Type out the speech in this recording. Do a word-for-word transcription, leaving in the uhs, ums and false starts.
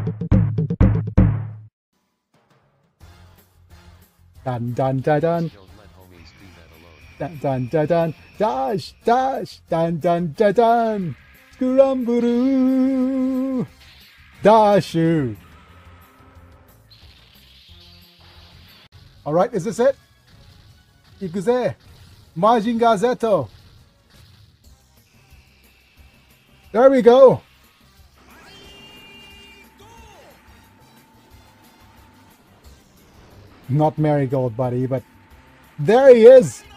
Dun dun dun dun. Don't let homies do that alone. Dun dun dun dun. Dash dash. Dun dun dun dun. Scuramburu. Dashu. All right, is this it? Ikuze. Mazin Gazetto. There we go. Not Marigold, buddy, but there he is.